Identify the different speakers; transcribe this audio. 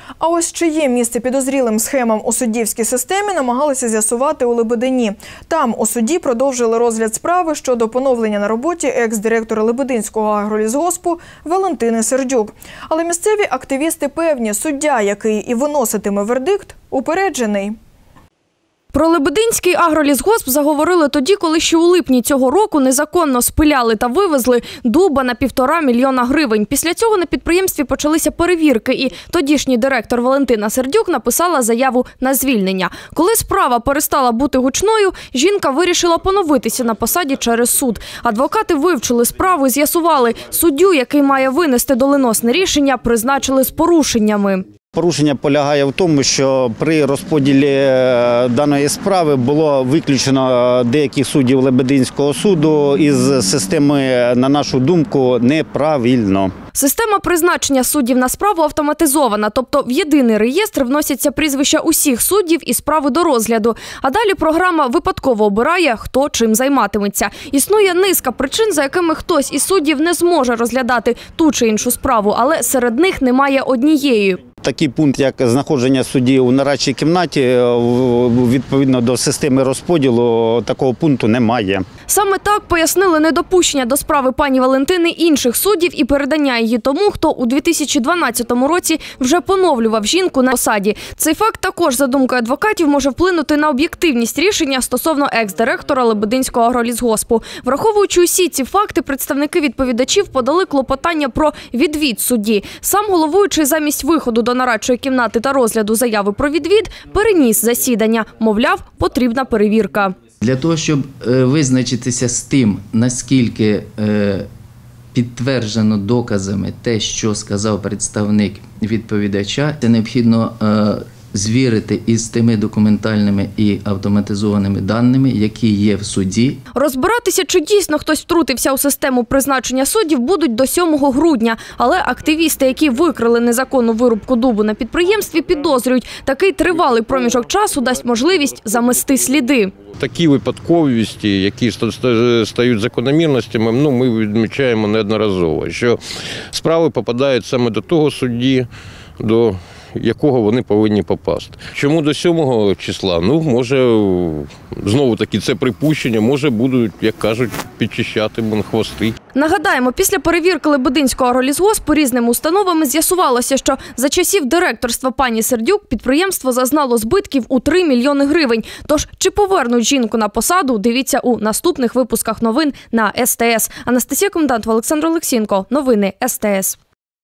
Speaker 1: А ось чиє місце підозрілим схемам у суддівській системі намагалися з'ясувати у Лебедині. Там у суді продовжили розгляд справи щодо поновлення на роботі екс-директора Лебединського агролісгоспу Валентини Сердюк. Але місцеві активісти певні, суддя, який і виноситиме вердикт, упереджений.
Speaker 2: Про Лебединський агролісгосп заговорили тоді, коли ще у липні цього року незаконно спиляли та вивезли дуба на 1,5 мільйона гривень. Після цього на підприємстві почалися перевірки, і тодішній директор Валентина Сердюк написала заяву на звільнення. Коли справа перестала бути гучною, жінка вирішила поновитися на посаді через суд. Адвокати вивчили справу і з'ясували, суддю, який має винести доленосне рішення, призначили з порушеннями.
Speaker 3: Порушення полягає в тому, що при розподілі даної справи було виключено деяких суддів Лебединського суду із системи, на нашу думку, неправильно.
Speaker 2: Система призначення суддів на справу автоматизована, тобто в єдиний реєстр вносяться прізвища усіх суддів і справи до розгляду. А далі програма випадково обирає, хто чим займатиметься. Існує низка причин, за якими хтось із суддів не зможе розглядати ту чи іншу справу, але серед них немає однієї.
Speaker 3: Такий пункт, як знаходження судді у нарадчій кімнаті, відповідно до системи розподілу, такого пункту немає.
Speaker 2: Саме так пояснили недопущення до справи пані Валентини інших суддів і передання її тому, хто у 2012 році вже поновлював жінку на посаді. Цей факт також, за думкою адвокатів, може вплинути на об'єктивність рішення стосовно екс-директора Лебединського агролісгоспу. Враховуючи усі ці факти, представники відповідачів подали клопотання про відвід судді. Сам головуючий замість виходу до нарадчої кімнати та розгляду заяви про відвід переніс засідання. Мовляв, потрібна перевірка.
Speaker 4: Для того, щоб визначитися з тим, наскільки підтверджено доказами те, що сказав представник відповідача, це необхідно звірити із тими документальними і автоматизованими даними, які є в суді.
Speaker 2: Розбиратися, чи дійсно хтось втрутився у систему призначення суддів, будуть до 7 грудня. Але активісти, які викрили незаконну вирубку дубу на підприємстві, підозрюють, такий тривалий проміжок часу дасть можливість замести сліди.
Speaker 5: Такі випадковості, які стають закономірностями, ми відмічаємо неодноразово, що справи попадають саме до того судді, до якого вони повинні попасти. Чому до 7 числа? Може, знову-таки, це припущення, може будуть, як кажуть, підчищати хвости.
Speaker 2: Нагадаємо, після перевірки Лебединського агролісгоспу різними установами з'ясувалося, що за часів директорства пані Сердюк підприємство зазнало збитків у 3 мільйони гривень. Тож, чи повернуть жінку на посаду, дивіться у наступних випусках новин на СТС. Анастасія Комендант, Олександр Олексієнко. Новини СТС.